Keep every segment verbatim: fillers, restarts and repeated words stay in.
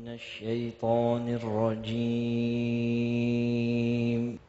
من الشيطان الرجيم.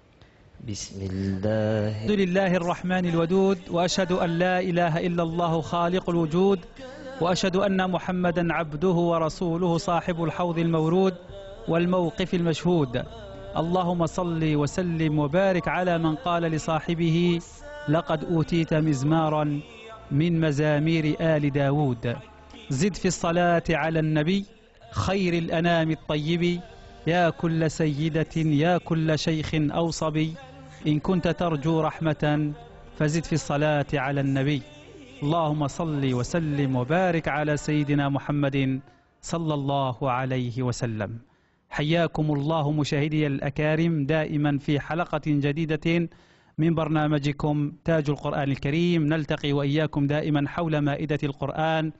بسم الله الحمد لله الرحمن الودود، وأشهد أن لا إله إلا الله خالق الوجود، وأشهد أن محمدا عبده ورسوله صاحب الحوض المورود والموقف المشهود. اللهم صل وسلم وبارك على من قال لصاحبه لقد أوتيت مزمارا من مزامير آل داود. زد في الصلاة على النبي خير الأنام الطيب، يا كل سيدة يا كل شيخ أو صبي، إن كنت ترجو رحمة فزد في الصلاة على النبي. اللهم صل وسلم وبارك على سيدنا محمد صلى الله عليه وسلم. حياكم الله مشاهدي الأكارم دائما في حلقة جديدة من برنامجكم تاج القرآن الكريم. نلتقي وإياكم دائما حول مائدة القرآن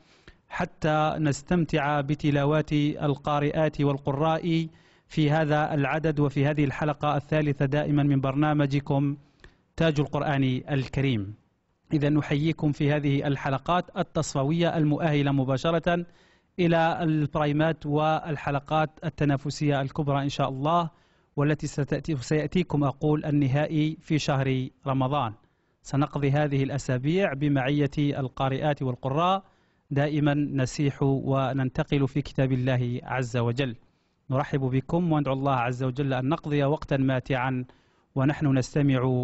حتى نستمتع بتلاوات القارئات والقراء في هذا العدد وفي هذه الحلقة الثالثة دائما من برنامجكم تاج القرآن الكريم. إذا نحييكم في هذه الحلقات التصفوية المؤهلة مباشرة إلى البرايمات والحلقات التنافسية الكبرى إن شاء الله، والتي ستأتي سيأتيكم أقول النهائي في شهر رمضان. سنقضي هذه الأسابيع بمعية القارئات والقراء، دائما نسيح وننتقل في كتاب الله عز وجل. نرحب بكم وندعو الله عز وجل أن نقضي وقتا ماتعا ونحن نستمع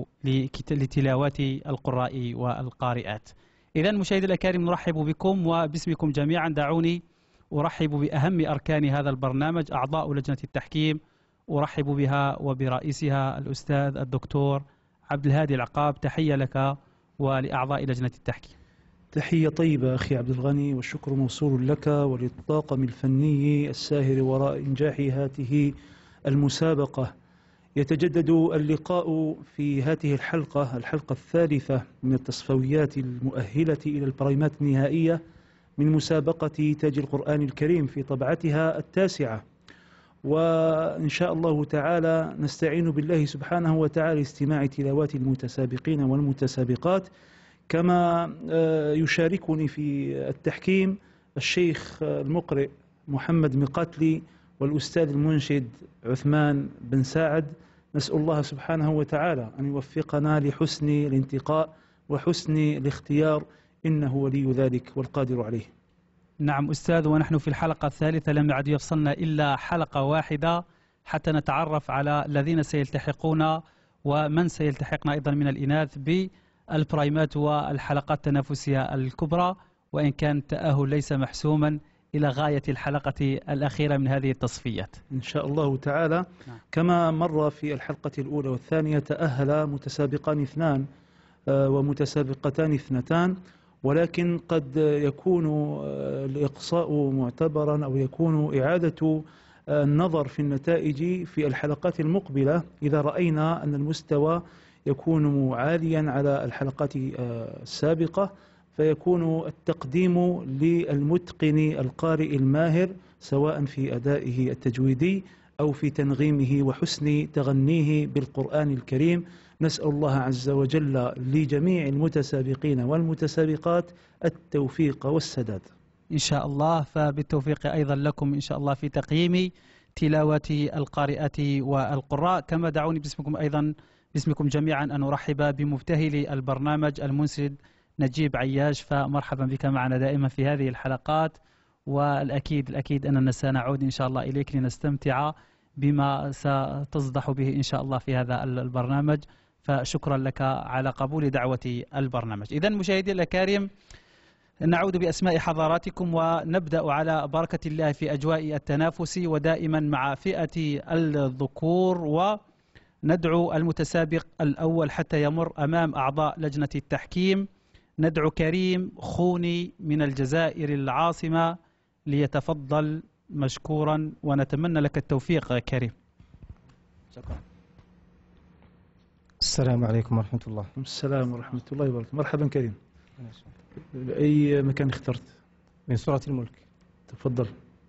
لتلاوات القراء والقارئات. إذا مشاهدي الأكارم نرحب بكم وباسمكم جميعا. دعوني أرحب بأهم أركان هذا البرنامج، أعضاء لجنة التحكيم، أرحب بها وبرئيسها الأستاذ الدكتور عبد الهادي العقاب. تحية لك ولأعضاء لجنة التحكيم. تحية طيبة أخي عبد الغني، والشكر موصول لك وللطاقم الفني الساهر وراء إنجاح هذه المسابقة. يتجدد اللقاء في هذه الحلقة الحلقة الثالثة من التصفويات المؤهلة إلى البرايمات النهائية من مسابقة تاج القرآن الكريم في طبعتها التاسعة، وإن شاء الله تعالى نستعين بالله سبحانه وتعالى لاستماع تلاوات المتسابقين والمتسابقات. كما يشاركني في التحكيم الشيخ المقرئ محمد مقاتلي والأستاذ المنشد عثمان بن ساعد. نسأل الله سبحانه وتعالى أن يوفقنا لحسن الانتقاء وحسن الاختيار، إنه ولي ذلك والقادر عليه. نعم أستاذ، ونحن في الحلقة الثالثة لم يعد يفصلنا إلا حلقة واحدة حتى نتعرف على الذين سيلتحقون ومن سيلتحقنا أيضا من الإناث بالبرايمات والحلقات التنافسية الكبرى، وإن كان التأهل ليس محسوما إلى غاية الحلقة الأخيرة من هذه التصفيات إن شاء الله تعالى. نعم. كما مر في الحلقة الأولى والثانية تأهل متسابقان اثنان ومتسابقتان اثنتان، ولكن قد يكون الإقصاء معتبرا أو يكون إعادة النظر في النتائج في الحلقات المقبلة إذا رأينا أن المستوى يكون عاليا على الحلقات السابقة، فيكون التقديم للمتقن القارئ الماهر سواء في أدائه التجويدي أو في تنغيمه وحسن تغنيه بالقرآن الكريم. نسأل الله عز وجل لجميع المتسابقين والمتسابقات التوفيق والسداد إن شاء الله. فبالتوفيق أيضا لكم إن شاء الله في تقييم تلاوة القارئات والقراء. كما دعوني باسمكم أيضا باسمكم جميعا أن أرحب بمبتهل البرنامج المنشد نجيب عياش. فمرحبا بك معنا دائما في هذه الحلقات، والأكيد الأكيد أننا سنعود إن شاء الله إليك لنستمتع بما ستصدح به إن شاء الله في هذا البرنامج. فشكرا لك على قبول دعوة البرنامج. إذن مشاهدي الأكارم نعود بأسماء حضراتكم ونبدأ على بركة الله في أجواء التنافس، ودائما مع فئة الذكور، وندعو المتسابق الأول حتى يمر أمام أعضاء لجنة التحكيم. ندعو كريم خوني من الجزائر العاصمة ليتفضل مشكورا، ونتمنى لك التوفيق كريم. شكرا. السلام عليكم ورحمة الله. السلام ورحمة الله وبركاته. مرحبا كريم. أي مكان اخترت؟ من سورة الملك. تفضل.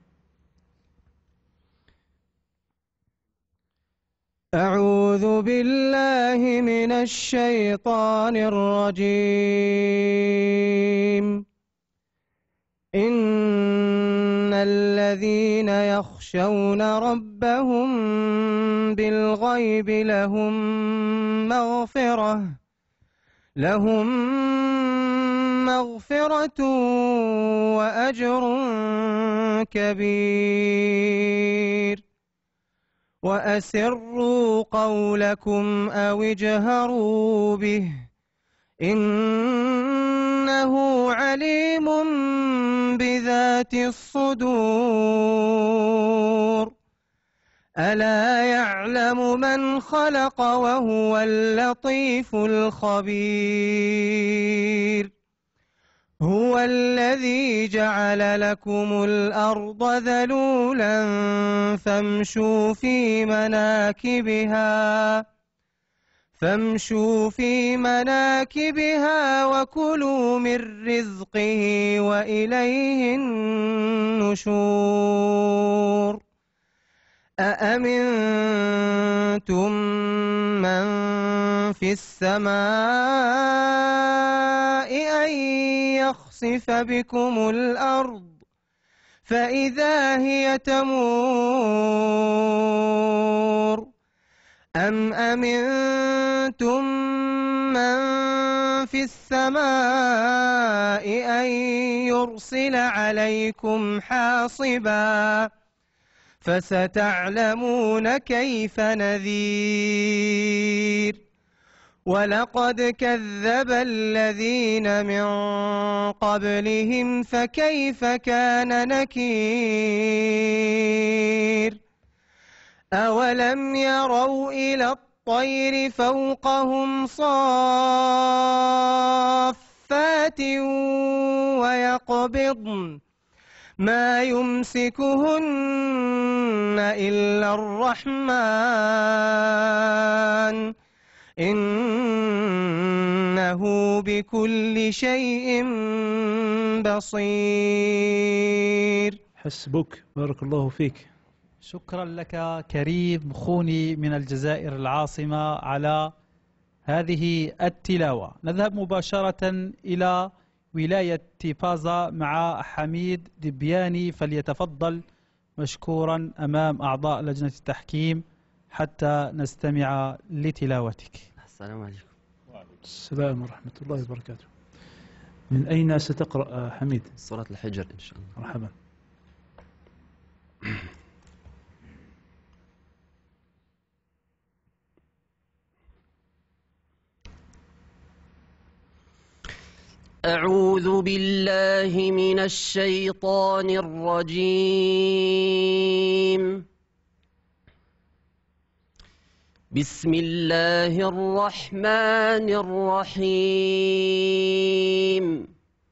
أعوذ بالله من الشيطان الرجيم. إن أما الذين يخشون ربهم بالغيب لهم مغفرة لهم مغفرة وأجر كبير. وأسروا قولكم أو اجهروا به إنه عليم بذات الصدور. ألا يعلم من خلق وهو اللطيف الخبير. هو الذي جعل لكم الأرض ذلولا فامشوا في مناكبها فامشوا في مناكبها وكلوا من رزقه وإليه النشور. أأمنتم من في السماء أن يخسف بكم الأرض فإذا هي تمور أم أمنتم من في السماء أن يرسل عليكم حاصبا فستعلمون كيف نذير. ولقد كذب الذين من قبلهم فكيف كان نكير. أولم يروا إلى الطير فوقهم صافات ويقبضن ما يمسكهن إلا الرحمن إنه بكل شيء بصير. حسبك، بارك الله فيك. شكرا لك كريم خوني من الجزائر العاصمة على هذه التلاوة. نذهب مباشرة إلى ولاية تيبازا مع حميد دبياني، فليتفضل مشكورا أمام أعضاء لجنة التحكيم حتى نستمع لتلاوتك. السلام عليكم. السلام ورحمة الله وبركاته. من أين ستقرأ حميد؟ سورة الحجر إن شاء الله. مرحبا. أعوذ بالله من الشيطان الرجيم. بسم الله الرحمن الرحيم.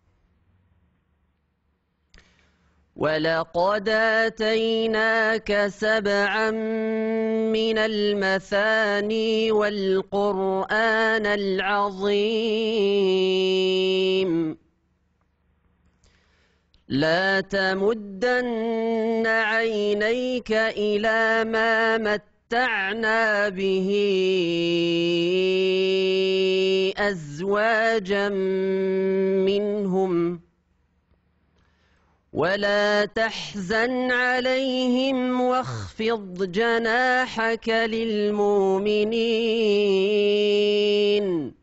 ولقد آتيناك سبعا من المثاني والقرآن العظيم. لا تمدن عينيك إلى ما متعنا به أزواجا منهم ولا تحزن عليهم واخفض جناحك للمؤمنين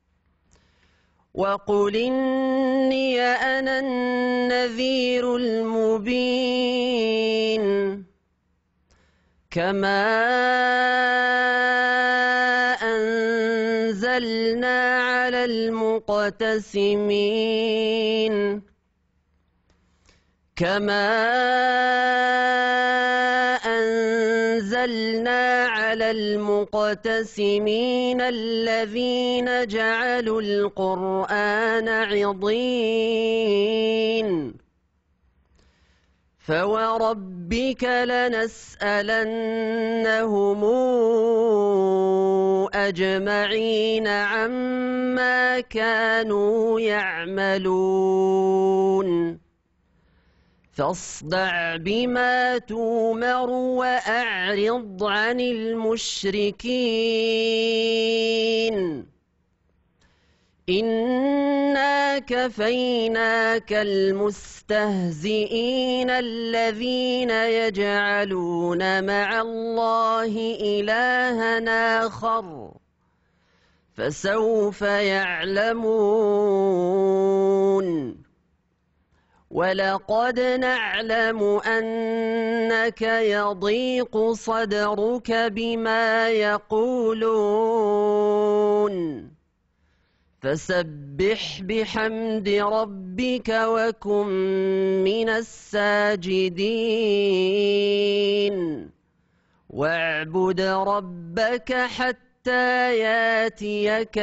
وقل إني أنا النذير المبين. كما أنزلنا على المقتسمين كما أنزلنا على المقتسمين الذين جعلوا القرآن عضين. فوربك لنسألنهم أجمعين عما كانوا يعملون. فاصدع بما تومر وأعرض عن المشركين إنا كفيناك المستهزئين الذين يجعلون مع الله إلها آخر فسوف يعلمون ولقد نعلم أنك يضيق صدرك بما يقولون فسبح بحمد ربك وكن من الساجدين واعبد ربك حتى ياتيك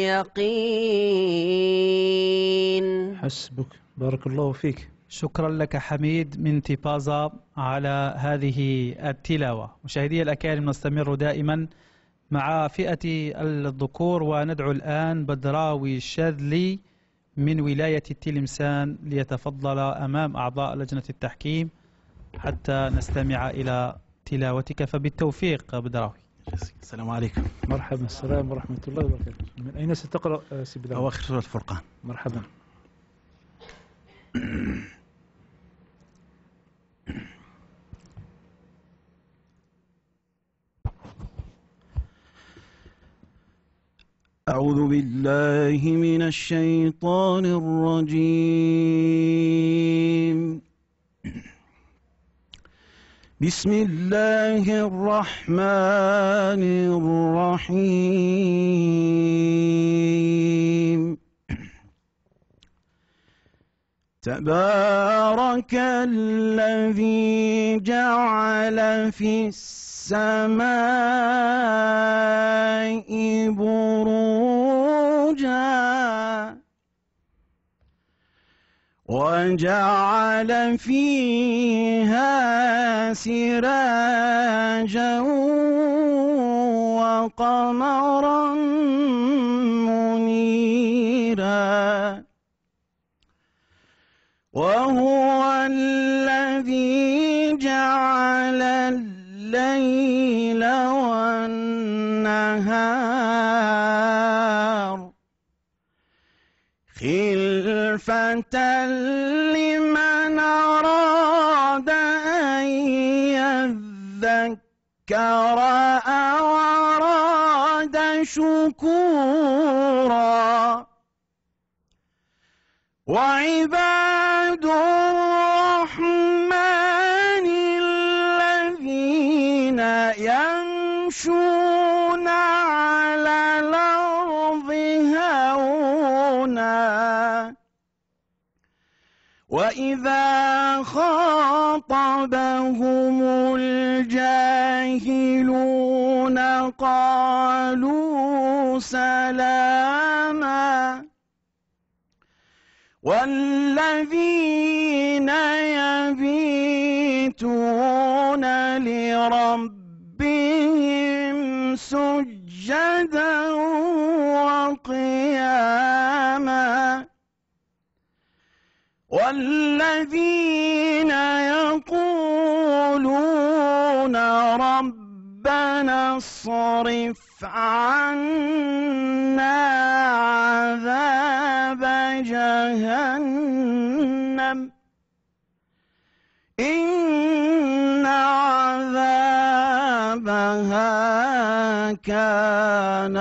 اليقين. حسبك، بارك الله فيك. شكرا لك حميد من تيبازا على هذه التلاوة. مشاهدي الأكارم، نستمر دائما مع فئة الذكور وندعو الآن بدراوي الشاذلي من ولاية التلمسان ليتفضل أمام أعضاء لجنة التحكيم حتى نستمع إلى تلاوتك، فبالتوفيق بدراوي. السلام عليكم. مرحبا. السلام ورحمة الله وبركاته. من أين ستقرأ سي بدراوي؟ أواخر سورة الفرقان. مرحبا. أعوذ بالله من الشيطان الرجيم. بسم الله الرحمن الرحيم. تبارك الذي جعل في السماء بروجا وجعل فيها سراجا وقمرا منيرا وهو الذي جعل الليل والنهار خلفة لمن أراد أن يذكر أو أراد شكورا. وعباد الرحمن الذين يمشون على الأرض هونا وإذا خاطبهم الجاهلون قالوا سلاما. والذين يبيتون لربهم سجدا وقياما والذين يقولون ربنا اصرف عنا عذاب جهنم إن عذابها كان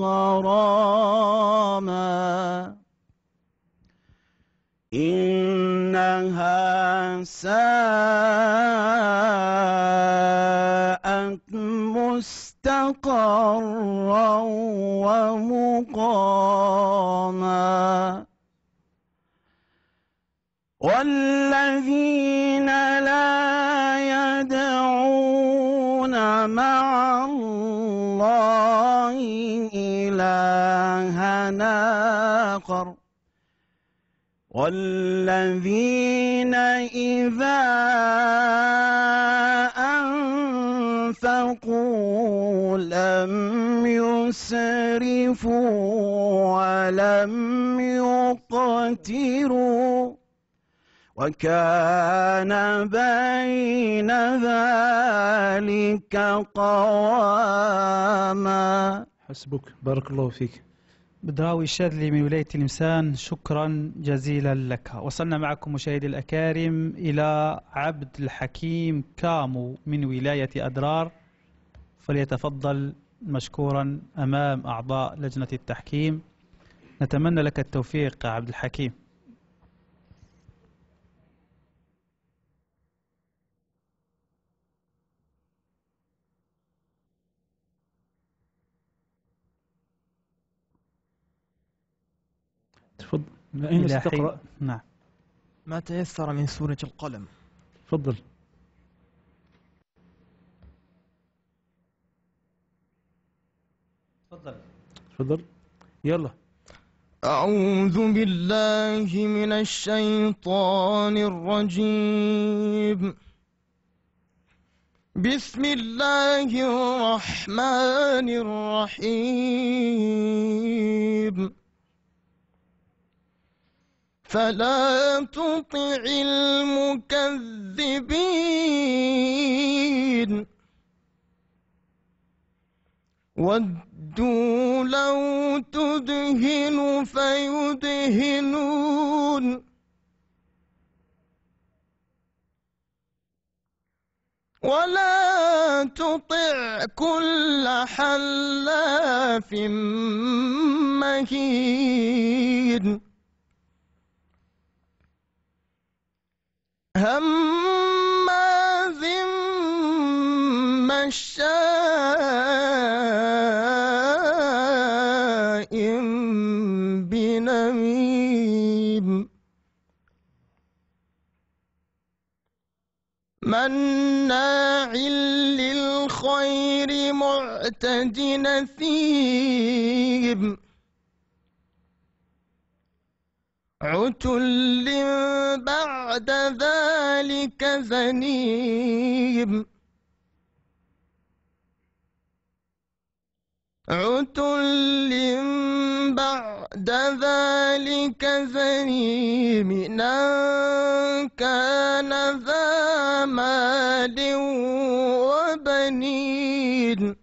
غراما إنها ساءت مستقرا ومقاما. والذين لا يدعون مع الله إلها آخر والذين إذا أنفقوا لم يسرفوا ولم يقتروا وكان بين ذلك قواما. حسبك، بارك الله فيك. بدراوي الشاذلي من ولاية تلمسان، شكرا جزيلا لك. وصلنا معكم مشاهدي الأكارم إلى عبد الحكيم كامو من ولاية أدرار، فليتفضل مشكورا أمام أعضاء لجنة التحكيم. نتمنى لك التوفيق عبد الحكيم. تفضل. أين إلى ستقرأ؟ حين- نعم. ما تيسر من سورة القلم. تفضل. تفضل. تفضل. يلا. أعوذ بالله من الشيطان الرجيم. بسم الله الرحمن الرحيم. فلا تطع المكذبين ودوا لو تدهن فيدهنون ولا تطع كل حلاف مهين هماز مشاء بنميم مناع للخير معتد نثيم عتل بعد ذلك زنيم عتل بعد ذلك زنيم أن كان ذا مال وبنين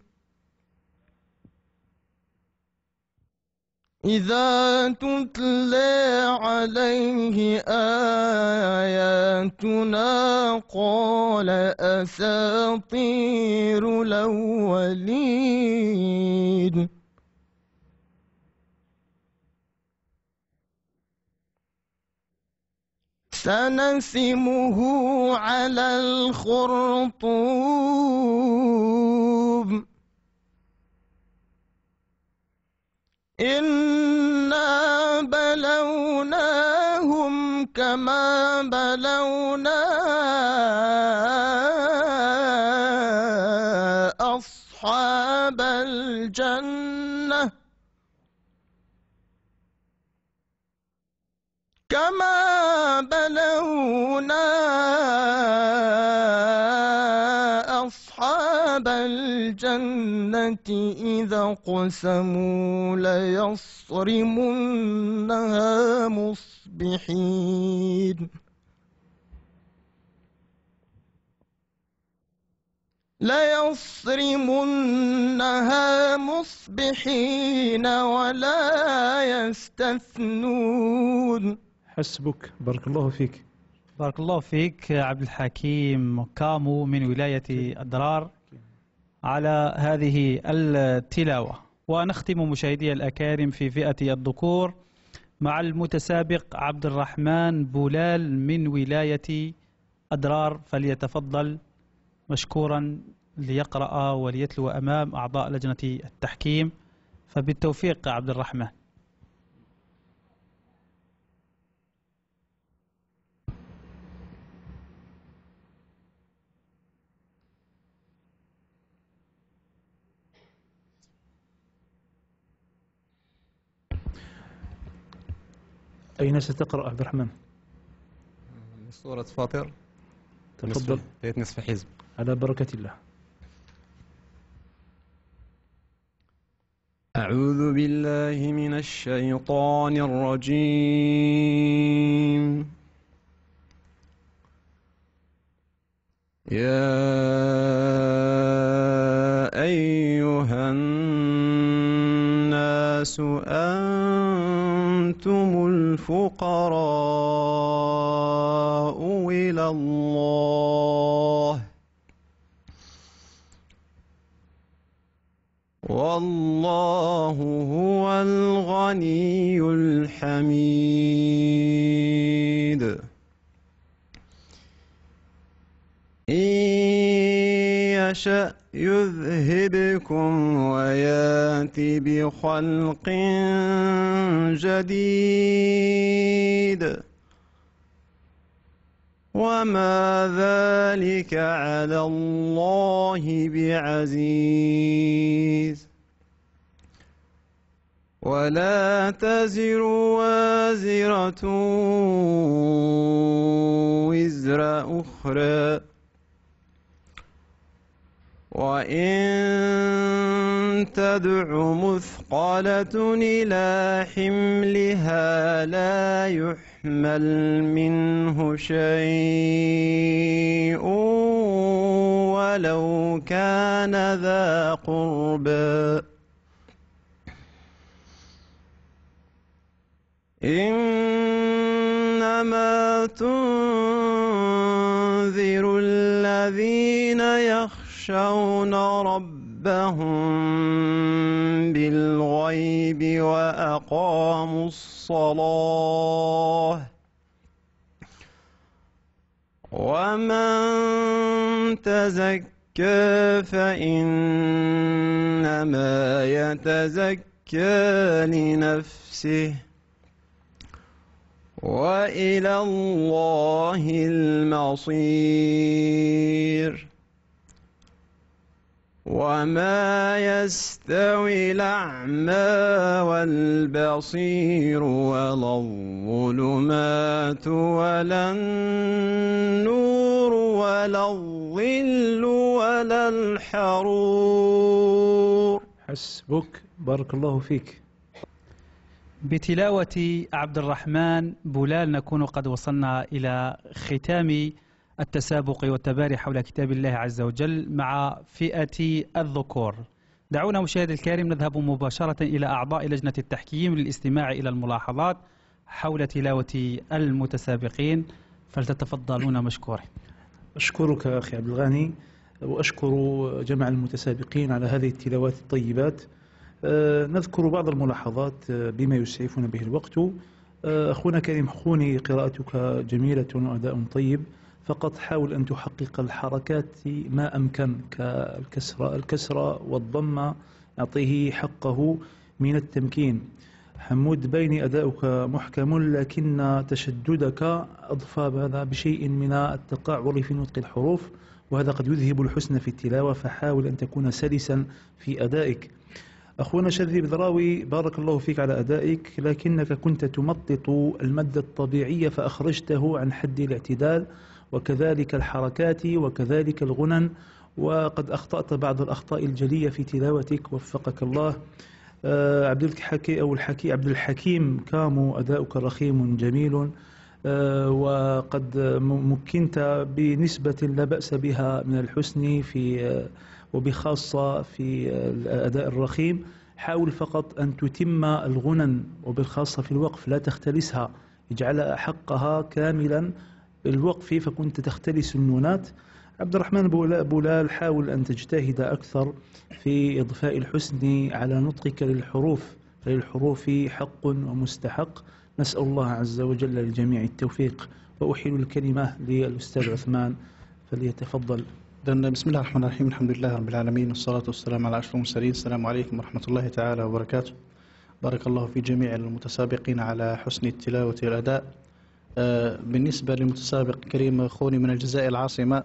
إذا تتلى عليه آياتنا قال أساطير الأولين سنسمه على الخرطوم إنا بلوناهم كما بلونا أصحاب الجنة كما بلونا أصحاب الجنة إذا قسموا ليصرمنها مصبحين ليصرمنها مصبحين ولا يستثنون. حسبك. بارك الله فيك. بارك الله فيك عبد الحكيم كامو من ولاية أدرار على هذه التلاوة. ونختم مشاهدي الأكارم في فئة الذكور مع المتسابق عبد الرحمن بولال من ولاية أدرار، فليتفضل مشكورا ليقرأ وليتلو أمام أعضاء لجنة التحكيم، فبالتوفيق عبد الرحمن. أين ستقرأ عبد الرحمن؟ سورة فاطر. تفضل. نصف, نصف حزب. على بركة الله. أعوذ بالله من الشيطان الرجيم. يا أيها الناس الفقراء إلى الله والله هو الغني الحميد إن يشأ يذهبكم ويأتي بخلق جديد وما ذلك على الله بعزيز ولا تزر وازرة وزر أخرى وإن تدع مثقلة إلى حملها لا يحمل منه شيء ولو كان ذا قربى إنما تنذر الذين يخشون ربهم بالغيب وأقاموا الصلاة ومن تزكى فإنما يتزكى لنفسه وإلى الله المصير وما يستوي الأعمى والبصير ولا الظلمات ولا النور ولا الظل ولا الحرور. حسبك، بارك الله فيك. بتلاوة عبد الرحمن بولال نكون قد وصلنا إلى ختام التسابق والتباري حول كتاب الله عز وجل مع فئة الذكور. دعونا مشاهد الكريم نذهب مباشرة إلى أعضاء لجنة التحكيم للاستماع إلى الملاحظات حول تلاوة المتسابقين، فلتتفضلون مشكورين. أشكرك أخي عبد الغني، وأشكر جمع المتسابقين على هذه التلاوات الطيبات. أه نذكر بعض الملاحظات بما يسعفنا به الوقت. أه أخونا كريم خوني، قراءتك جميلة وأداء طيب، فقط حاول أن تحقق الحركات ما أمكن كالكسرة الكسرة والضمة، أعطيه حقه من التمكين. حمود بيني أداؤك محكم لكن تشددك أضفى هذا بشيء من التقعر في نطق الحروف، وهذا قد يذهب الحسن في التلاوة، فحاول أن تكون سلسا في أدائك. أخونا شذي بذراوي، بارك الله فيك على أدائك، لكنك كنت تمطط المد الطبيعي فأخرجته عن حد الاعتدال، وكذلك الحركات وكذلك الغنن، وقد أخطأت بعض الأخطاء الجلية في تلاوتك، وفقك الله. آه عبد الحكي أو الحكي عبد الحكيم كامو، أداؤك رخيم جميل، آه وقد مكنت بنسبة لا بأس بها من الحسن في آه وبخاصة في الأداء الرخيم. حاول فقط أن تتم الغنن، وبالخاصة في الوقف لا تختلسها، اجعل حقها كاملا بالوقف فكنت تختلس النونات. عبد الرحمن بولال، حاول أن تجتهد أكثر في إضفاء الحسن على نطقك للحروف، فللحروف حق ومستحق. نسأل الله عز وجل للجميع التوفيق، وأحيل الكلمة للأستاذ عثمان فليتفضل. بسم الله الرحمن الرحيم، الحمد لله رب العالمين، والصلاة والسلام على أشرف المرسلين. السلام عليكم ورحمة الله تعالى وبركاته. بارك الله في جميع المتسابقين على حسن التلاوة والأداء. بالنسبة للمتسابق كريم خوني من الجزائر العاصمة،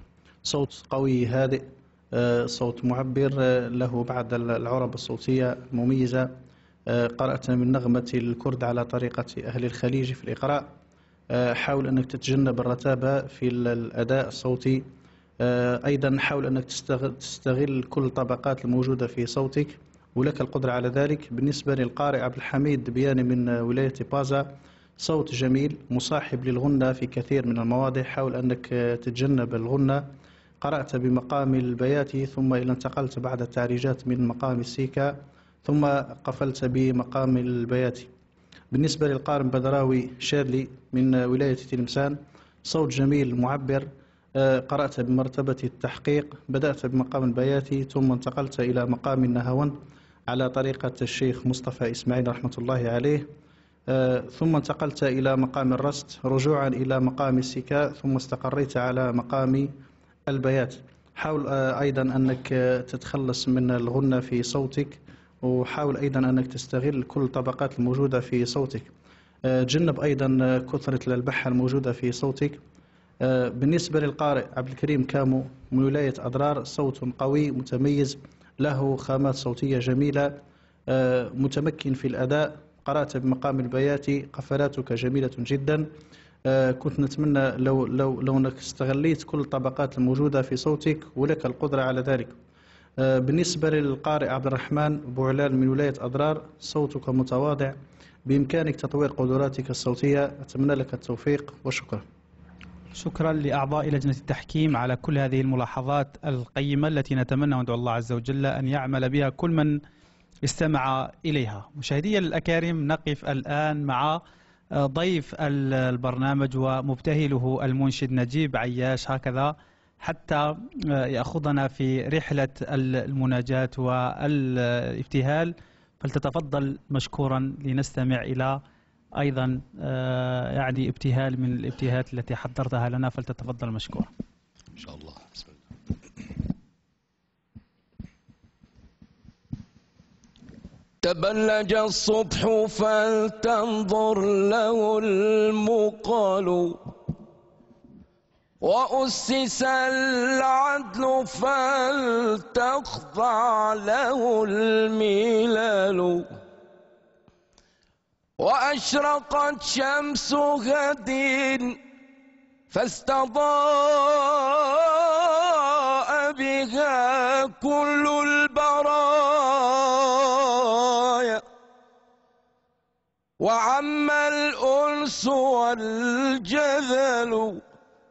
صوت قوي هادئ، صوت معبر، له بعض العرب الصوتية المميزة. قرأت من نغمة الكرد على طريقة أهل الخليج في الإقراء. حاول أنك تتجنب الرتابة في الأداء الصوتي. أيضا حاول أنك تستغل كل الطبقات الموجودة في صوتك، ولك القدرة على ذلك. بالنسبة للقارئ عبد الحميد بياني من ولاية بازا، صوت جميل مصاحب للغنة في كثير من المواضع، حاول أنك تتجنب الغنة. قرأت بمقام البياتي، ثم إلى انتقلت بعد التعريجات من مقام السيكا، ثم قفلت بمقام البياتي. بالنسبة للقارئ بدراوي شيرلي من ولاية تلمسان، صوت جميل معبر. قرأت بمرتبة التحقيق، بدأت بمقام البياتي ثم انتقلت إلى مقام النهاوند على طريقة الشيخ مصطفى إسماعيل رحمة الله عليه، ثم انتقلت إلى مقام الرست رجوعا إلى مقام السكاء، ثم استقريت على مقام البيات. حاول أيضا أنك تتخلص من الغنة في صوتك، وحاول أيضا أنك تستغل كل الطبقات الموجودة في صوتك. تجنب أيضا كثرة الألبحة الموجودة في صوتك. بالنسبة للقارئ عبد الكريم كامو من ولاية أضرار، صوت قوي متميز، له خامات صوتية جميلة، متمكن في الأداء. قرأت بمقام البياتي، قفلاتك جميلة جدا. كنت نتمنى لو لو لو أنك استغليت كل الطبقات الموجودة في صوتك، ولك القدرة على ذلك. بالنسبة للقارئ عبد الرحمن بوعلال من ولاية أضرار، صوتك متواضع، بإمكانك تطوير قدراتك الصوتية. أتمنى لك التوفيق وشكرا. شكرا لأعضاء لجنة التحكيم على كل هذه الملاحظات القيمة التي نتمنى وندعو الله عز وجل أن يعمل بها كل من استمع إليها. مشاهدي الأكارم، نقف الآن مع ضيف البرنامج ومبتهله المنشد نجيب عياش هكذا حتى يأخذنا في رحلة المناجاة والابتهال، فلتتفضل مشكورا لنستمع إلى أيضا يعني ابتهال من الابتهالات التي حضرتها لنا، فلتتفضل مشكورا إن شاء الله. بسم الله. تبلج الصبح فلتنظر له المقال، وأسس العدل فلتخضع له الملال، وأشرقت شمس غد فاستضاء بها كل البرايا، وعم الأنس والجذل،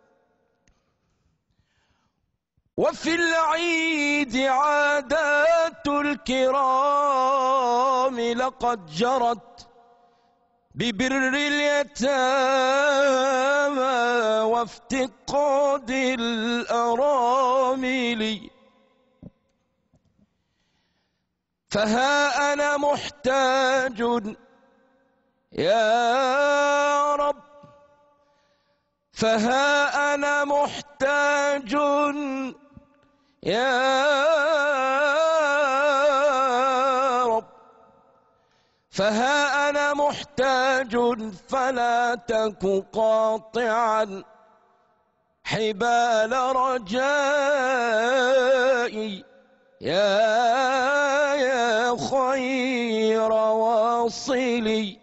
وفي العيد عادات الكرام لقد جرت ببر اليتامى وافتقاد الأرامل، فها أنا محتاج يا رب، فها أنا محتاج يا رب، فها أنا محتاج فلا تك قاطعا حبال رجائي يا يا خير واصلي،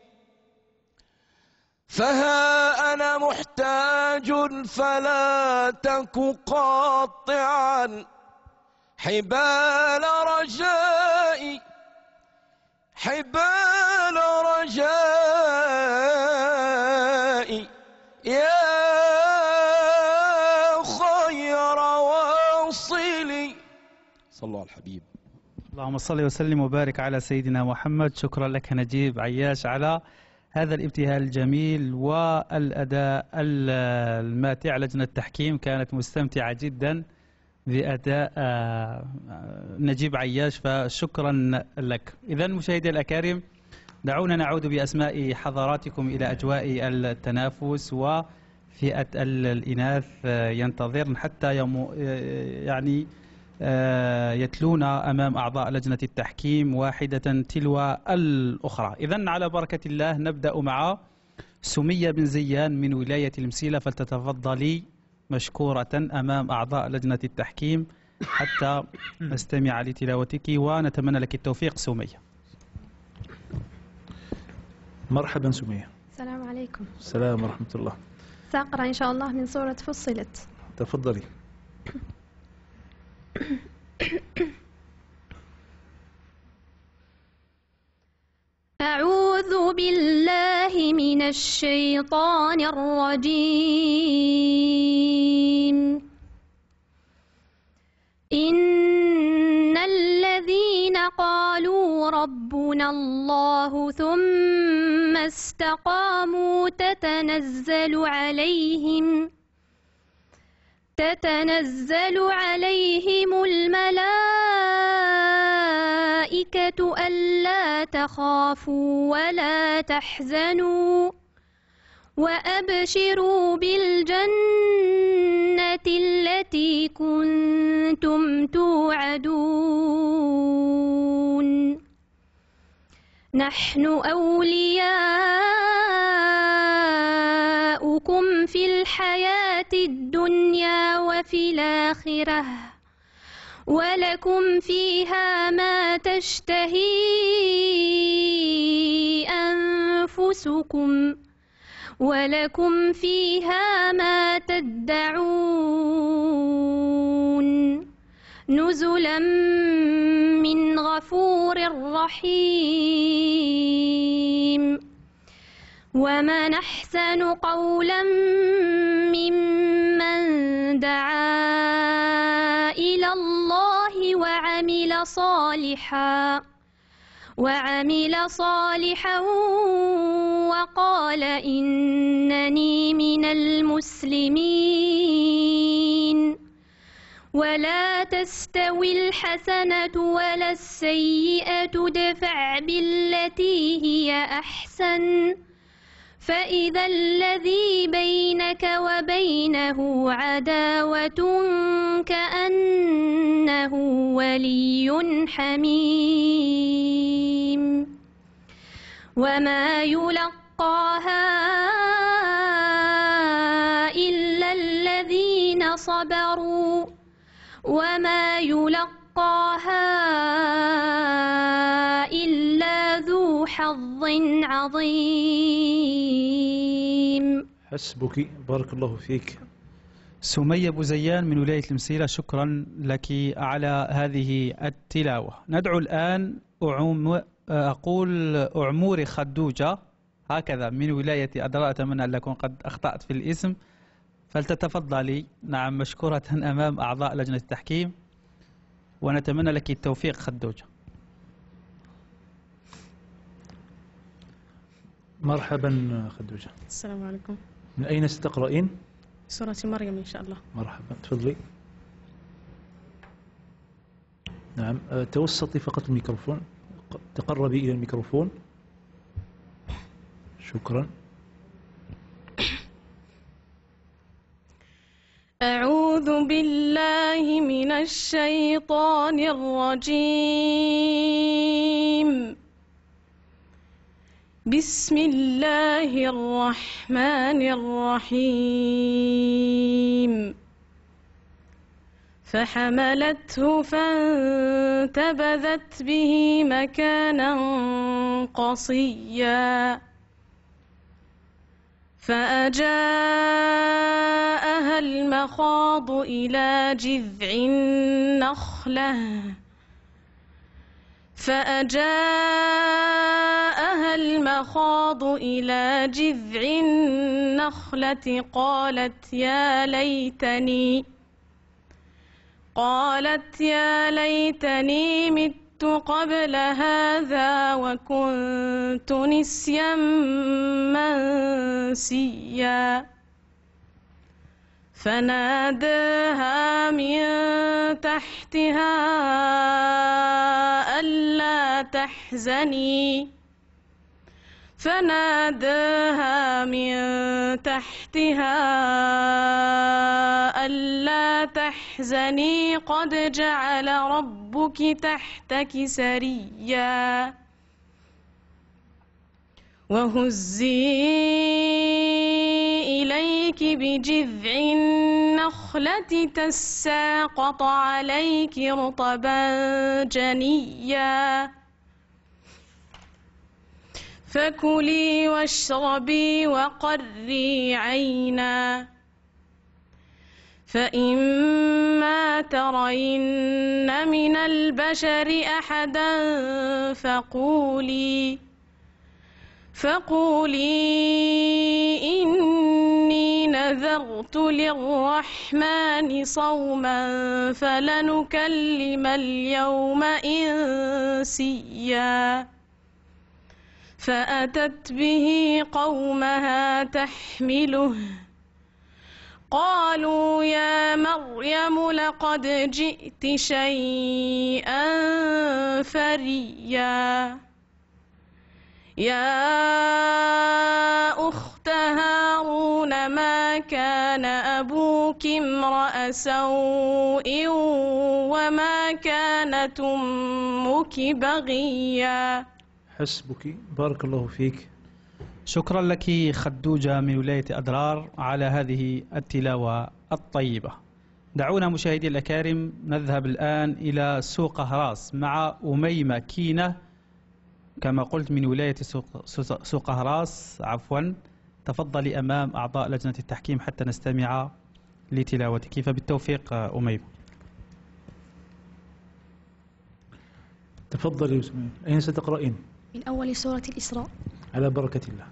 فها أنا محتاج فلا تك قاطعا حبال رجائي حبال رجائي يا خير واصلي. صلوا على الحبيب. اللهم صل وسلم وبارك على سيدنا محمد. شكرا لك نجيب عياش على هذا الابتهال الجميل والأداء الماتع. لجنة التحكيم كانت مستمتعة جدا بأداء نجيب عياش، فشكرا لك. إذن مشاهدي الأكارم، دعونا نعود بأسماء حضراتكم إلى أجواء التنافس، وفئة الإناث ينتظرن حتى يمو يعني يتلون أمام أعضاء لجنة التحكيم واحدة تلو الأخرى. إذن على بركة الله نبدأ مع سمية بن زيان من ولاية المسيلة، فلتتفضلي مشكورة أمام أعضاء لجنة التحكيم حتى نستمع لتلاوتك ونتمنى لك التوفيق سمية. مرحبا سمية. السلام عليكم. السلام ورحمة الله. سأقرأ إن شاء الله من سورة فصلت. تفضلي. أعوذ بالله من الشيطان الرجيم. إن الذين قالوا ربنا ربنا الله ثم استقاموا تتنزل عليهم تتنزل عليهم الملائكة ألا تخافوا ولا تحزنوا وأبشروا بالجنة التي كنتم توعدون نحن أولياؤكم في الحياة الدنيا وفي الآخرة ولكم فيها ما تشتهي أنفسكم ولكم فيها ما تدعون نزلا من غفور رحيم ومن أحسن قولا ممن دعا إلى الله وعمل صالحا وعمل صالحا وقال إنني من المسلمين ولا تستوي الحسنة ولا السيئة ادفع بالتي هي أحسن فإذا الذي بينك وبينه عداوة كأنه ولي حميم وما يلقاها إلا الذين صبروا وما يلقاها إلا ذو حظ عظيم. حسبك، بارك الله فيك. سمية أبو زيان من ولاية المسيرة، شكرا لك على هذه التلاوة. ندعو الآن أعم أقول أعموري خدوجة هكذا من ولاية أدراء، أتمنى أن أكون قد أخطأت في الاسم، فلتتفضلي نعم مشكورة أمام أعضاء لجنة التحكيم، ونتمنى لك التوفيق خدوجة. مرحبا خدوجة. السلام عليكم. من أين ستقرأين؟ سورة مريم إن شاء الله. مرحبا، تفضلي. نعم، توسطي فقط الميكروفون، تقربي إلى الميكروفون. شكرا. أعوذ بالله من الشيطان الرجيم. بسم الله الرحمن الرحيم. فحملته فانتبذت به مكانا قصيا فأجاءها المخاض إلى جذع النخلة فأجاءها المخاض إلى جذع النخلة قالت يا ليتني قالت يا ليتني مت قبل هذا وكنت نسيا منسيا فناداها من تحتها ألا تحزني فناداها من تحتها ألا تحزني قد جعل ربك تحتك سريا وهزي إليك بجذع النخلة تساقط عليك رطبا جنيا فكلي واشربي وقري عينا فإما ترين من البشر أحدا فقولي فقولي إني نذرت للرحمن صوما فلنكلم اليوم إنسيا فأتت به قومها تحمله قالوا يا مريم لقد جئت شيئا فريا يا أخت هارون ما كان أبوك امرأ سوء وما كانت أمك بغيا. حسبك، بارك الله فيك. شكرا لك خدوجة من ولاية أدرار على هذه التلاوة الطيبة. دعونا مشاهدي الأكارم نذهب الآن إلى سوق هراس مع أميمة كينة كما قلت من ولاية سوق هراس. عفوا، تفضلي أمام أعضاء لجنة التحكيم حتى نستمع لتلاوتك، فبالتوفيق أميمة. تفضلي أميمة. أين ستقرأين؟ من أول سورة الإسراء. على بركة الله.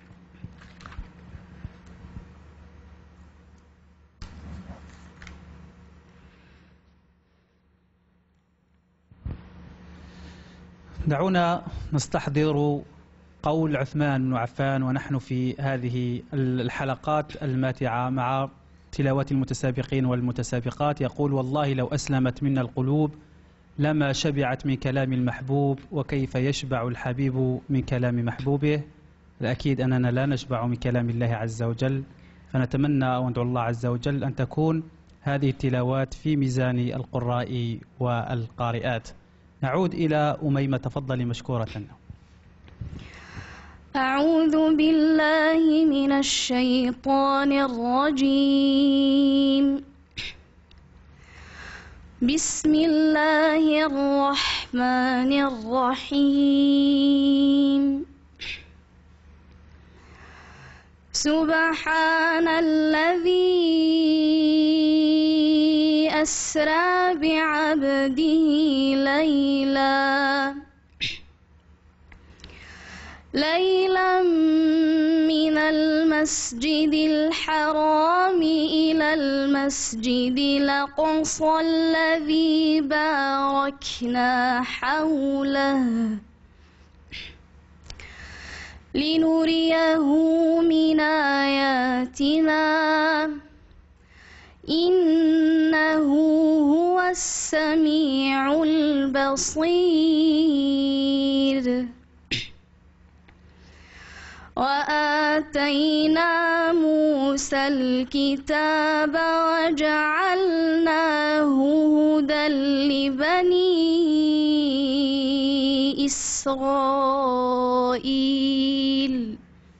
دعونا نستحضر قول عثمان بن عفان ونحن في هذه الحلقات الماتعة مع تلاوات المتسابقين والمتسابقات. يقول: والله لو أسلمت منا القلوب لما شبعت من كلام المحبوب، وكيف يشبع الحبيب من كلام محبوبه. الأكيد أننا لا نشبع من كلام الله عز وجل، فنتمنى وندعو الله عز وجل أن تكون هذه التلاوات في ميزان القراء والقارئات. نعود إلى أميمة، تفضلي مشكورة. أعوذ بالله من الشيطان الرجيم. بسم الله الرحمن الرحيم. سبحان الذي أسرى بعبده ليلا ليلا من المسجد الحرام إلى المسجد الأقصى الذي باركنا حوله لنريه من آياتنا إنه هو السميع البصير. وآتينا موسى الكتاب وجعلناه هدى لبني إسرائيل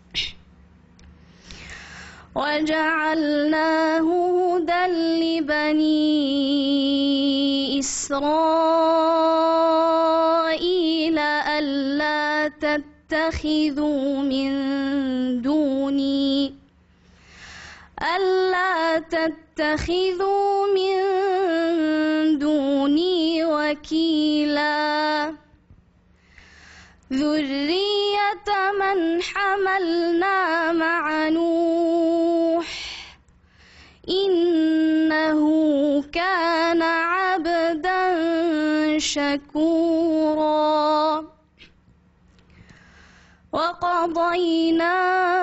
وجعلناه هدى لبني إسرائيل ألا تتخذوا من دوني ألا تتخذوا من دوني وكيلا ذرية من حملنا مع نوح إنه كان عبدا شكورا. وقضينا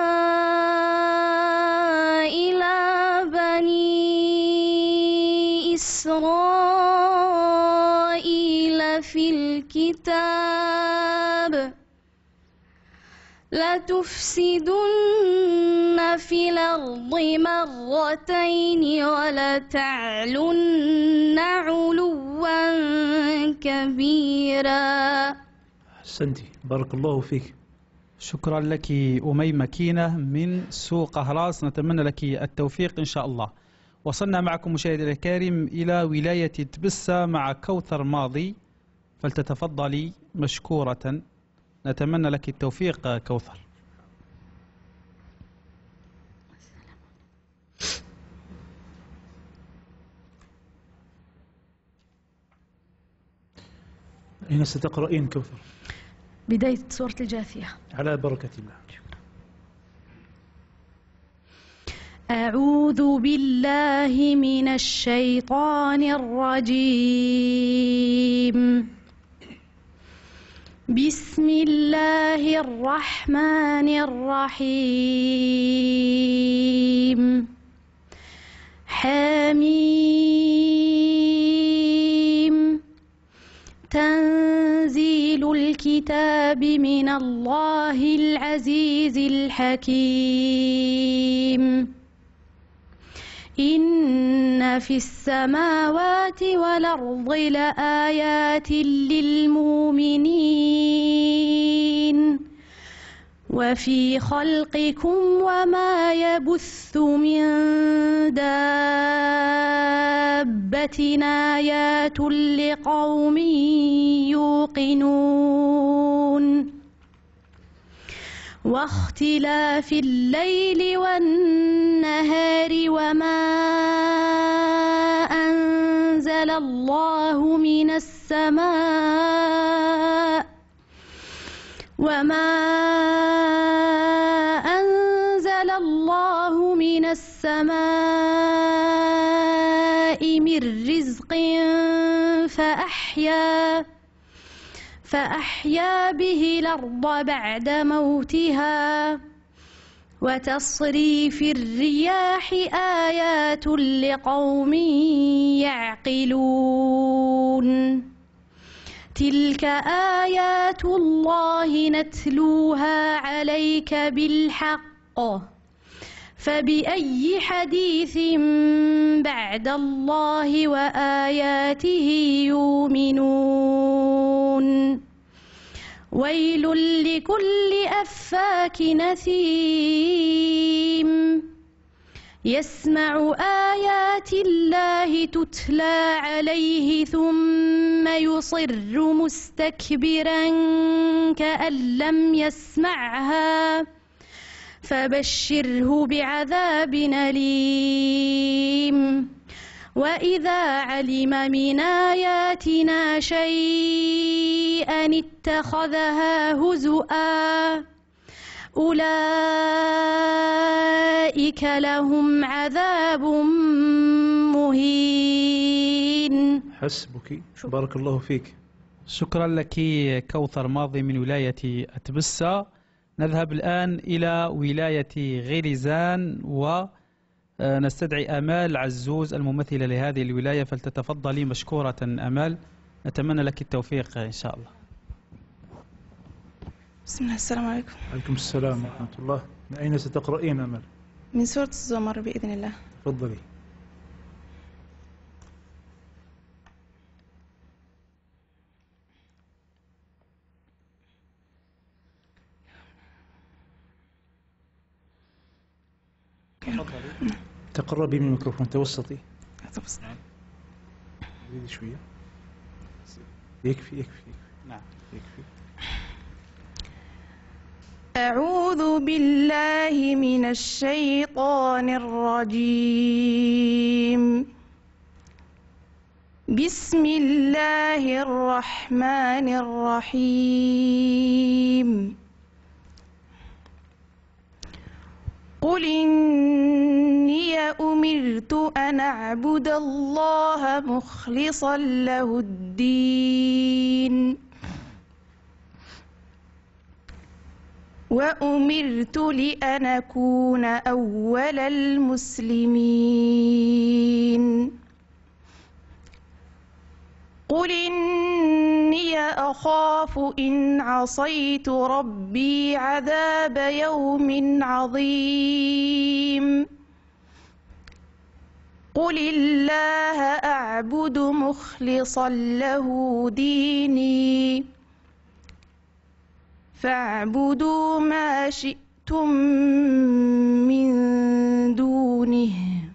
إلى بني إسرائيل في الكتاب لتفسدن في الأرض مرتين ولتعلن علوا كبيرا. أحسنتي، بارك الله فيك. شكرا لك أميمة كينة من سوق هراس، نتمنى لك التوفيق إن شاء الله. وصلنا معكم مشاهدي الكرام إلى ولاية تبسة مع كوثر ماضي، فلتتفضلي مشكورة. نتمنى لك التوفيق كوثر. أين ستقرأين كوثر؟ بداية سورة الجاثية. على بركة الله. أعوذ بالله من الشيطان الرجيم. بسم الله الرحمن الرحيم حميم تنزيل الكتاب من الله العزيز الحكيم إن في السماوات والأرض لآيات للمؤمنين وفي خلقكم وما يبث من دابة آيات لقوم يوقنون واختلاف الليل والنهار وما أنزل الله من السماء وما أنزل الله من السماء من رزق فأحيا فأحيا به الأرض بعد موتها وتصريف الرياح آيات لقوم يعقلون تلك آيات الله نتلوها عليك بالحق فبأي حديث بعد الله وآياته يؤمنون ويل لكل أفاك نثيم يسمع آيات الله تتلى عليه ثم يصر مستكبرا كأن لم يسمعها فبشره بعذاب أليم وإذا علم من آياتنا شيئا اتخذها هزؤا أولئك لهم عذاب مهين. حسبك، بارك الله فيك. شكرا لك كوثر ماضي من ولاية أتبسة. نذهب الآن إلى ولاية غريزان ونستدعي أمال عزوز الممثلة لهذه الولاية، فلتتفضلي مشكورة أمال، نتمنى لك التوفيق إن شاء الله. بسم الله، السلام عليكم. عليكم السلام ورحمة الله. من أين ستقرأين أمل؟ من سورة الزمر بإذن الله. تفضلي. تقربي من الميكروفون، توسطي. توسط. زيدي شوية. يكفي يكفي. نعم يكفي. أعوذ بالله من الشيطان الرجيم. بسم الله الرحمن الرحيم. قل إني أمرت أن أعبد الله مخلصا له الدين وأمرت لأن أكون أول المسلمين. قل إني أخاف إن عصيت ربي عذاب يوم عظيم. قل الله أعبد مخلصا له ديني فاعبدوا ما شئتم من دونه.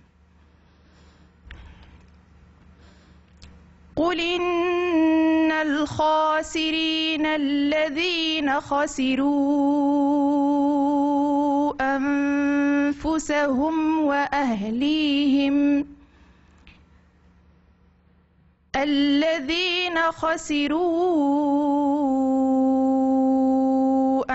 قل إن الخاسرين الذين خسروا أنفسهم وأهليهم الذين خسروا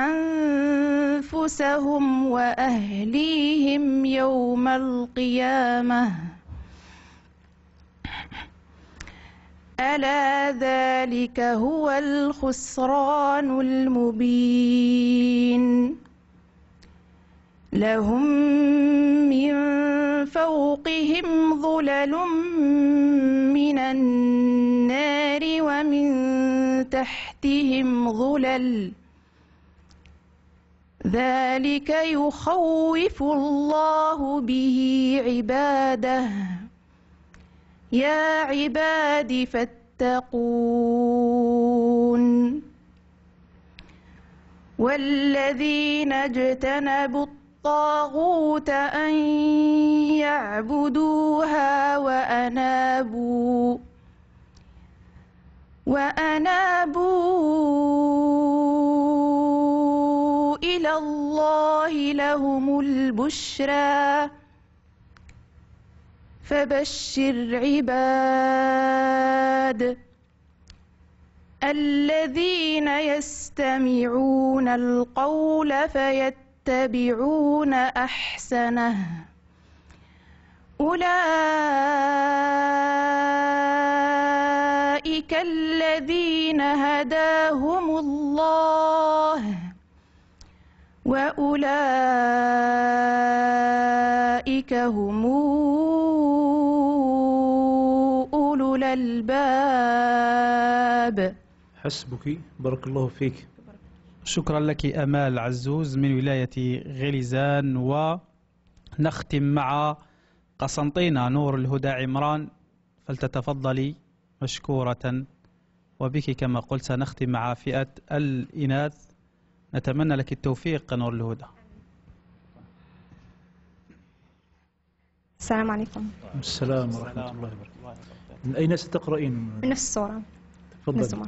أنفسهم وأهليهم يوم القيامة ألا ذلك هو الخسران المبين لهم من فوقهم ظلل من النار ومن تحتهم ظلل ذلك يخوف الله به عباده يا عباد فاتقون والذين اجتنبوا الطاغوت أن يعبدوها وأنابوا وأنابوا إلى الله لهم البشرى فبشر عباد الذين يستمعون القول فيتبعون أحسنه أولئك الذين هداهم الله وأولئك هم أولو الألباب. حسبك، بارك الله فيك. شكرا لك أمال عزوز من ولاية غليزان. ونختم مع قسنطينة نور الهدى عمران، فلتتفضلي مشكورة. وبك كما قلت سنختم مع فئة الإناث، نتمنى لك التوفيق نور الهدى. السلام عليكم. السلام ورحمة الله وبركاته. من أين ستقرأين؟ من نفس الصورة. تفضل.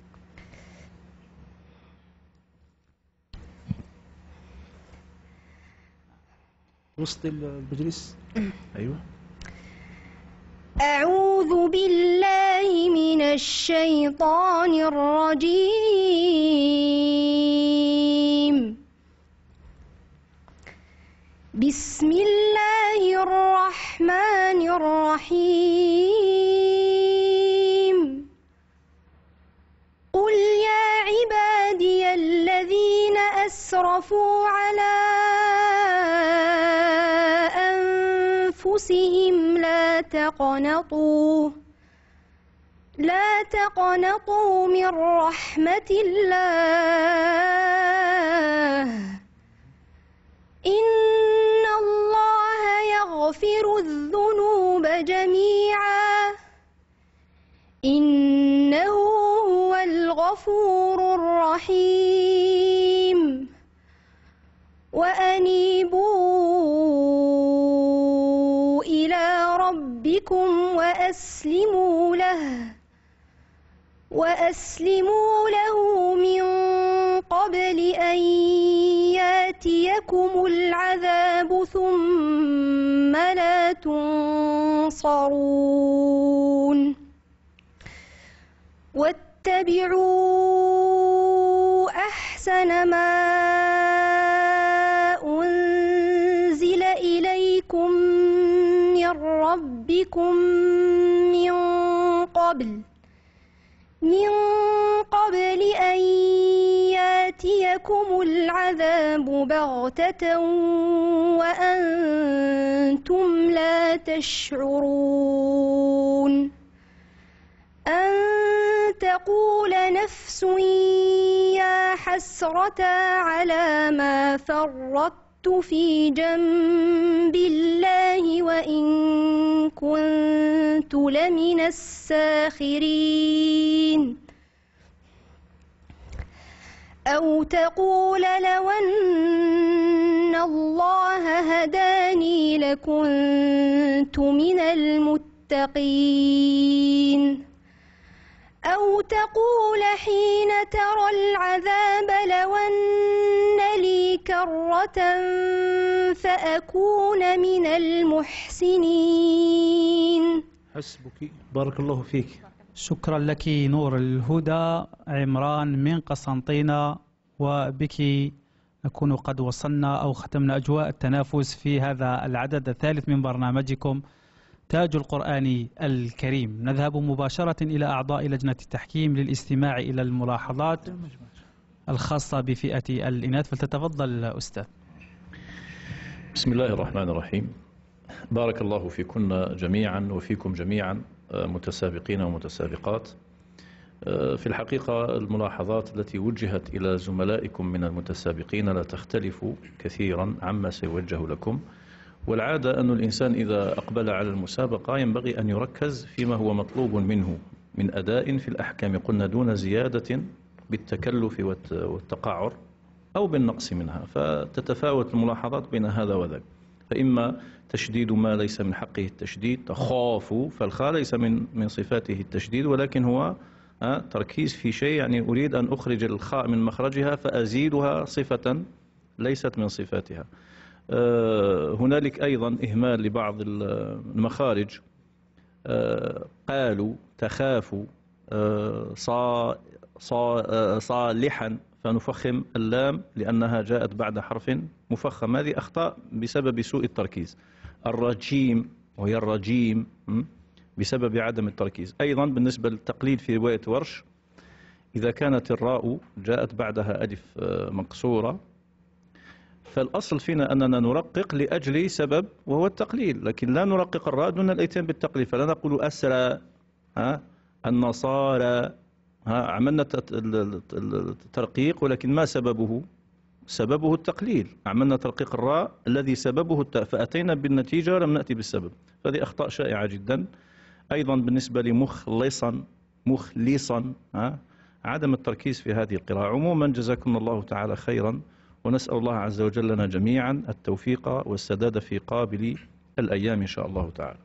وسط المجلس. أيوة. أعوذ بالله من الشيطان الرجيم. بسم الله الرحمن الرحيم. قل يا عبادي الذين أسرفوا على أنفسهم لا تقنطوا لا تقنطوا من رحمة الله إن الله يغفر الذنوب جميعا إنه هو الغفور الرحيم. وأنيبوا إلى ربكم وأسلموا له وأسلموا له من قبل أن يأتيكم العذاب ثم لا تنصرون. واتبعوا أحسن ما أنزل إليكم من ربكم من قبل من قبل أن يأتيكم العذاب بغتة وأنتم لا تشعرون. أن تقول نفس يا حسرة على ما فرطت في جنب الله وإن كنت لمن الساخرين. أو تقول لو أن الله هداني لكنت من المتقين. أو تقول حين ترى العذاب لو أن لي كرة فأكون من المحسنين. حسبك، بارك الله فيك. شكرا لك نور الهدى عمران من قسنطينة. وبك نكون قد وصلنا أو ختمنا أجواء التنافس في هذا العدد الثالث من برنامجكم تاج القرآن الكريم. نذهب مباشرة إلى أعضاء لجنة التحكيم للاستماع إلى الملاحظات الخاصة بفئة الإناث، فلتتفضل أستاذ. بسم الله الرحمن الرحيم. بارك الله فيكن جميعا وفيكم جميعا متسابقين ومتسابقات. في الحقيقة الملاحظات التي وجهت إلى زملائكم من المتسابقين لا تختلف كثيرا عما سيوجه لكم، والعادة أن الإنسان إذا أقبل على المسابقة ينبغي أن يركز فيما هو مطلوب منه من أداء في الأحكام، قلنا دون زيادة بالتكلف والتقاعر أو بالنقص منها، فتتفاوت الملاحظات بين هذا وذاك. فإما تشديد ما ليس من حقه التشديد، تخاف، فالخاء ليس من من صفاته التشديد، ولكن هو تركيز في شيء، يعني أريد أن أخرج الخاء من مخرجها فأزيدها صفة ليست من صفاتها. هنالك أيضا إهمال لبعض المخارج، قالوا، تخافوا، صالحا، فنفخم اللام لأنها جاءت بعد حرف مفخم. هذه أخطاء بسبب سوء التركيز. الرجيم وهي الرجيم بسبب عدم التركيز. أيضا بالنسبة للتقليد في رواية ورش، إذا كانت الراء جاءت بعدها ألف مقصورة، فالأصل فينا أننا نرقق لأجل سبب وهو التقليل، لكن لا نرقق الراء دون الأيتين بالتقليل. فلا نقول أسرى، ها، النصارى، ها، عملنا الترقيق، ولكن ما سببه؟ سببه التقليل. عملنا ترقيق الراء الذي سببه التاء، فأتينا بالنتيجة ولم نأتي بالسبب. هذه أخطاء شائعة جدا. أيضا بالنسبة لمخلصا، مخلصا، ها، عدم التركيز في هذه القراءة. عموما جزاكم الله تعالى خيرا، ونسأل الله عز وجل لنا جميعا التوفيق والسداد في قابل الأيام إن شاء الله تعالى.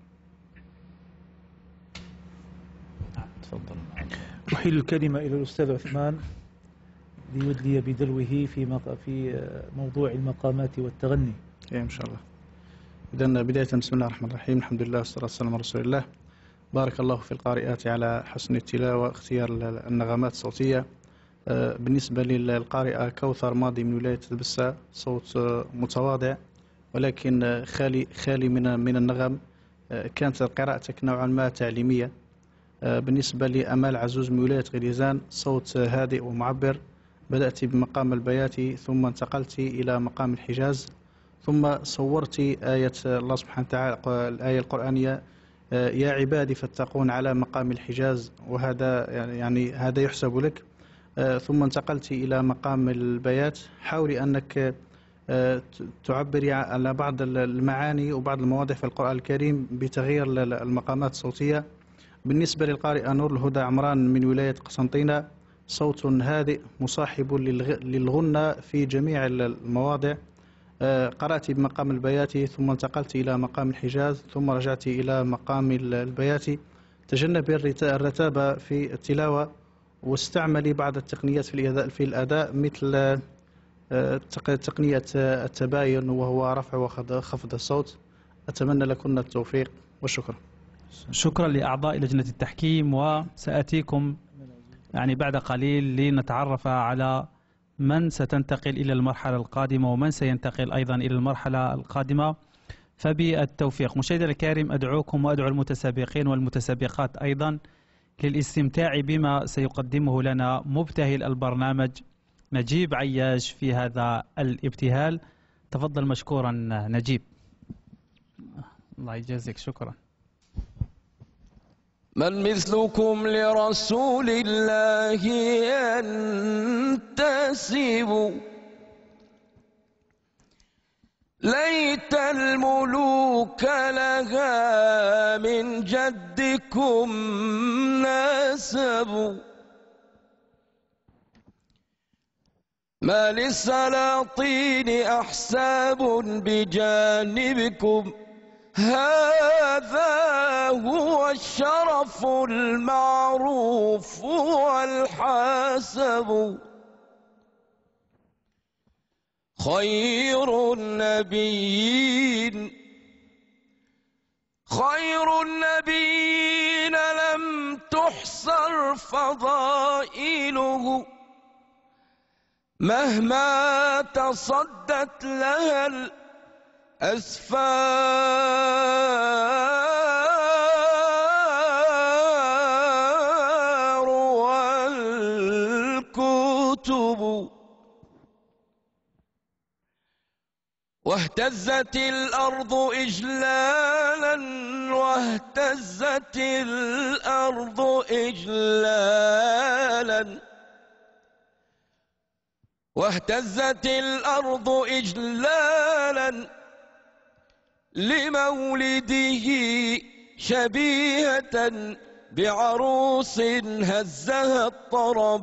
تفضل. أحيل الكلمة إلى الأستاذ عثمان ليدلي بدلوه في في موضوع المقامات والتغني. إيه إن شاء الله. إذن بداية بسم الله الرحمن الرحيم، الحمد لله والصلاة والسلام على رسول الله. بارك الله في القارئات على حسن التلاوة واختيار النغمات الصوتية. بالنسبة للقارئة كوثر ماضي من ولاية البسا، صوت متواضع ولكن خالي خالي من من النغم. كانت قراءتك نوعا ما تعليمية. بالنسبة لأمال عزوز من ولاية غليزان، صوت هادئ ومعبر. بدأت بمقام البياتي ثم انتقلت إلى مقام الحجاز، ثم صورت آية الله سبحانه وتعالى، الآية القرآنية يا عبادي فاتقون على مقام الحجاز، وهذا يعني هذا يحسب لك. ثم انتقلت إلى مقام البيات. حاولي أنك تعبري على بعض المعاني وبعض المواضع في القرآن الكريم بتغيير المقامات الصوتية. بالنسبة للقارئة نور الهدى عمران من ولاية قسنطينة، صوت هادئ مصاحب للغنة في جميع المواضع. قرأت بمقام البياتي ثم انتقلت إلى مقام الحجاز ثم رجعت إلى مقام البياتي. تجنبي الرتابة في التلاوة، واستعملي بعض التقنيات في في الأداء مثل تقنية التباين وهو رفع وخفض الصوت. أتمنى لكم التوفيق والشكر. شكرا لأعضاء لجنة التحكيم، وسأتيكم يعني بعد قليل لنتعرف على من ستنتقل إلى المرحلة القادمة ومن سينتقل أيضا إلى المرحلة القادمة. فبالتوفيق. مشاهدينا الكرام، أدعوكم وأدعو المتسابقين والمتسابقات أيضا للاستمتاع بما سيقدمه لنا مبتهل البرنامج نجيب عياش في هذا الابتهال. تفضل مشكورا نجيب. الله يجازيك. شكرا. من مثلكم لرسول الله ينتسب، ليت الملوك لها من جدكم نسب. ما للسلاطين أحساب بجانبكم، هذا هو الشرف المعروف والحسب. خير النبيين خير النبيين لم تحصر فضائله، مهما تصدت لها الأسفار. الكتب واهتزت الأرض إجلالا واهتزت الأرض إجلالا واهتزت الأرض إجلالا لمولده شبيهة بعروس هزها الطرب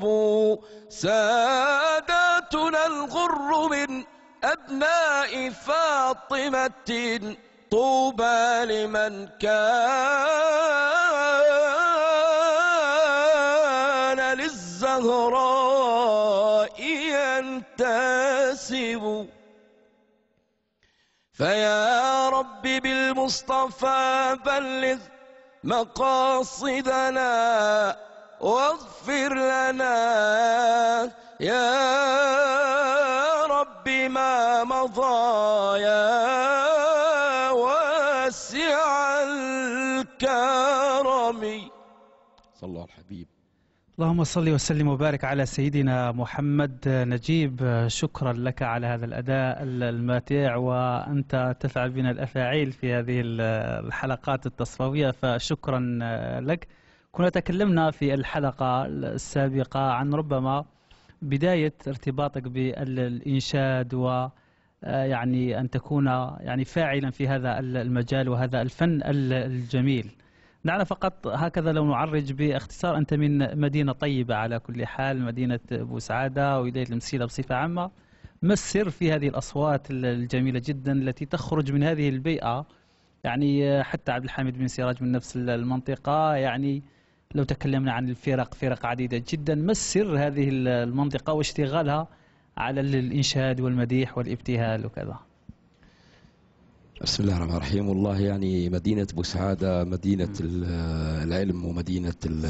ساداتنا الغر من أبناء فاطمة طوبى لمن كان للزهراء ينتسب فيا رب بالمصطفى بلغ مقاصدنا واغفر لنا يا رب ما مضى يا واسع الكرم. صلى الله على الحبيب. اللهم صل وسلم وبارك على سيدنا محمد. نجيب، شكرا لك على هذا الأداء الماتع، وأنت تفعل بنا الأفاعيل في هذه الحلقات التصفوية، فشكرا لك. كنا تكلمنا في الحلقة السابقة عن ربما بداية ارتباطك بالإنشاد و يعني أن تكون يعني فاعلا في هذا المجال وهذا الفن الجميل. دعنا فقط هكذا لو نعرج باختصار، أنت من مدينة طيبة على كل حال، مدينة بوسعادة وولاية المسيلة بصفة عامة. ما السر في هذه الأصوات الجميلة جدا التي تخرج من هذه البيئة؟ يعني حتى عبد الحميد بن سراج من نفس المنطقة. يعني لو تكلمنا عن الفرق، فرق عديدة جدا، ما السر هذه المنطقة واشتغالها على الإنشاد والمديح والابتهال وكذا؟ بسم الله الرحمن الرحيم. والله يعني مدينة بوسعادة مدينة العلم ومدينة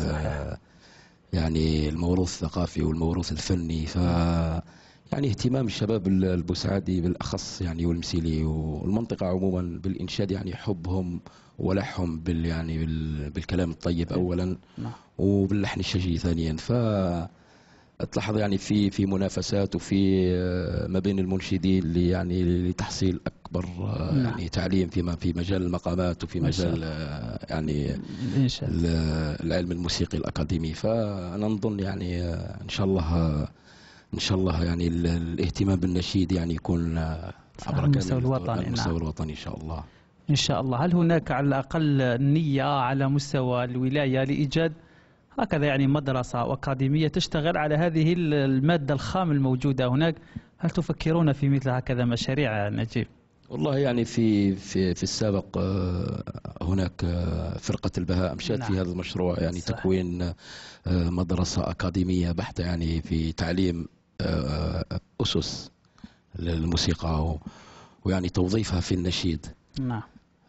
يعني الموروث الثقافي والموروث الفني، ف يعني اهتمام الشباب البوسعادي بالأخص يعني والمسيلي والمنطقة عموما بالإنشاد، يعني حبهم ولحهم بال يعني بالكلام الطيب أولا وباللحن الشجي ثانيا. ف تلاحظ يعني في في منافسات وفي ما بين المنشدين اللي يعني لتحصيل اكبر يعني تعليم فيما في مجال المقامات وفي مجال يعني العلم الموسيقي الاكاديمي. فانا نظن يعني ان شاء الله ان شاء الله يعني الاهتمام بالنشيد يعني يكون على المستوى الوطني. المستوى الوطني ان شاء الله. ان شاء الله. هل هناك على الاقل نية على مستوى الولاية لايجاد هكذا يعني مدرسة وأكاديمية تشتغل على هذه المادة الخام الموجودة هناك؟ هل تفكرون في مثل هكذا مشاريع نجيب؟ والله يعني في في في السابق هناك فرقة البهاء مشات نعم. في هذا المشروع يعني صح. تكوين مدرسة أكاديمية بحتة يعني في تعليم أسس للموسيقى ويعني توظيفها في النشيد. نعم.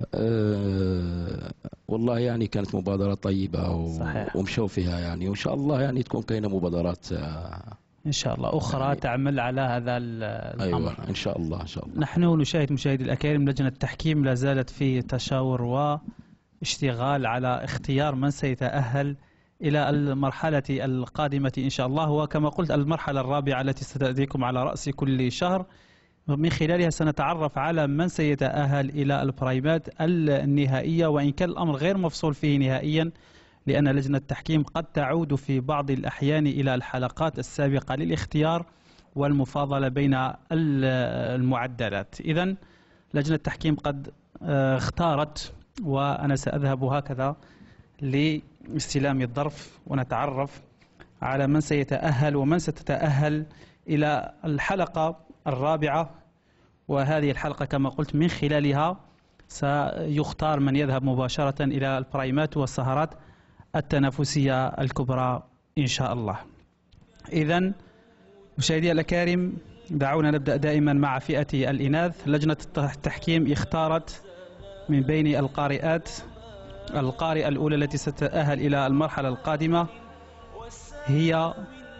أه والله يعني كانت مبادرة طيبة ومشوا فيها يعني، وإن شاء الله يعني تكون كاينة مبادرات أه إن شاء الله أخرى يعني تعمل على هذا الأمر. أيوة إن شاء الله إن شاء الله. نحن نشاهد مشاهدي الأكارم لجنة التحكيم لا زالت في تشاور واشتغال على اختيار من سيتأهل إلى المرحلة القادمة إن شاء الله، وكما قلت المرحلة الرابعة التي ستأتيكم على رأس كل شهر، من خلالها سنتعرف على من سيتأهل إلى البرايمات النهائية، وإن كان الأمر غير مفصول فيه نهائيا لأن لجنة التحكيم قد تعود في بعض الأحيان إلى الحلقات السابقة للاختيار والمفاضلة بين المعدلات. إذن لجنة التحكيم قد اختارت، وأنا سأذهب هكذا لاستلام الظرف ونتعرف على من سيتأهل ومن ستتأهل إلى الحلقة الرابعة. وهذه الحلقة كما قلت من خلالها سيختار من يذهب مباشرة إلى البرايمات والسهرات التنافسية الكبرى إن شاء الله. إذن مشاهدي الأكارم، دعونا نبدأ دائما مع فئة الإناث. لجنة التحكيم اختارت من بين القارئات القارئة الأولى التي ستتأهل إلى المرحلة القادمة هي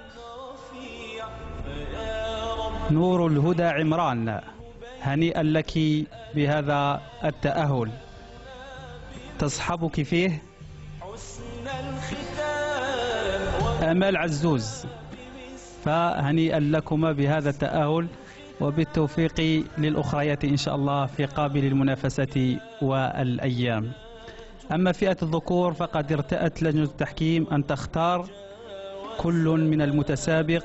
نور الهدى عمران. هنيئا لك بهذا التأهل، تصحبك فيه أمال عزوز. فهنيئا لكما بهذا التأهل، وبالتوفيق للأخريات إن شاء الله في قابل المنافسة والأيام. أما فئة الذكور فقد ارتأت لجنة التحكيم أن تختار كل من المتسابق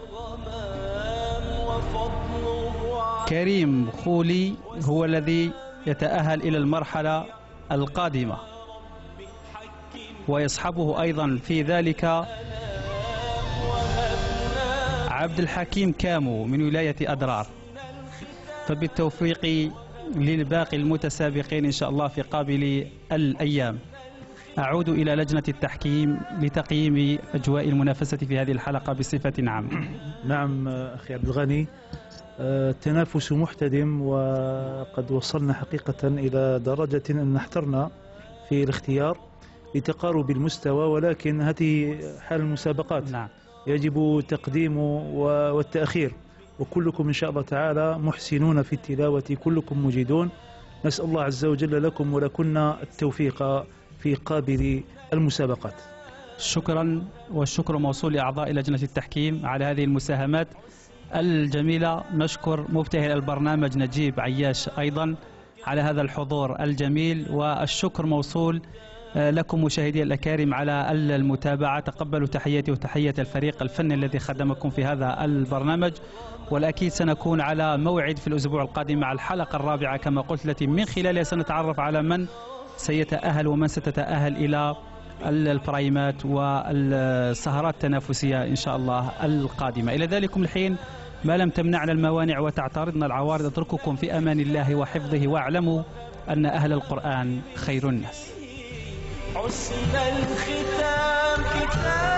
كريم خولي هو الذي يتأهل إلى المرحلة القادمة، ويصحبه أيضا في ذلك عبد الحكيم كامو من ولاية أدرار. فبالتوفيق للباقي المتسابقين إن شاء الله في قابل الأيام. أعود إلى لجنة التحكيم لتقييم أجواء المنافسة في هذه الحلقة بصفة عامة. نعم أخي عبد الغني، التنافس محتدم، وقد وصلنا حقيقة إلى درجة أن احترنا في الاختيار لتقارب المستوى، ولكن هذه حال المسابقات. نعم. يجب تقديم والتأخير، وكلكم إن شاء الله تعالى محسنون في التلاوة، كلكم مجيدون. نسأل الله عز وجل لكم ولكن التوفيق في قابل المسابقات. شكرا، والشكر موصول لأعضاء لجنة التحكيم على هذه المساهمات الجميلة. نشكر مبتهل البرنامج نجيب عياش أيضا على هذا الحضور الجميل، والشكر موصول لكم مشاهدي الأكارم على المتابعة. تقبلوا تحياتي وتحية الفريق الفني الذي خدمكم في هذا البرنامج، والأكيد سنكون على موعد في الأسبوع القادم مع الحلقة الرابعة كما قلت، التي من خلالها سنتعرف على من سيتأهل ومن ستتأهل إلى البرايمات والسهرات التنافسية إن شاء الله القادمة. إلى ذلكم الحين ما لم تمنعنا الموانع وتعترضنا العوارض، أترككم في أمان الله وحفظه، واعلموا أن أهل القرآن خير الناس. حسن الختام كتاب